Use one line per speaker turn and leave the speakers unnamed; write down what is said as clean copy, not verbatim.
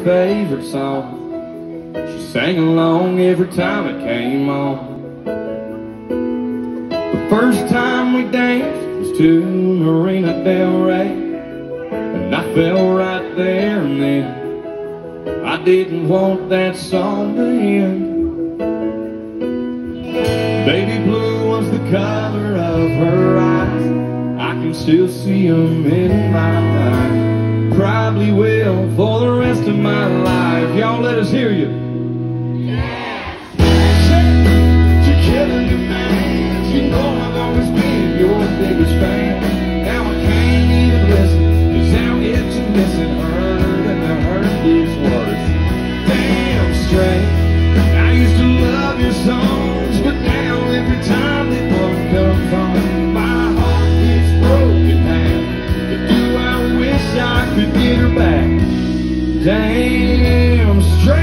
favorite song. She sang along every time it came on. The first time we danced was to Marina Del Rey, and I fell right there and then. I didn't want that song to end. Baby blue was the color of her eyes. I can still see them in my mind. Probably will for the rest of my life. Y'all let us hear you. You're killing me, man. You know I've always been your biggest fan. Now I can't even listen, 'cause I'll get to missing her, and I heard these words. Damn straight, I used to love your songs, but now every time that one comes on, my heart gets broken now. But do I wish I could get her back? Damn straight.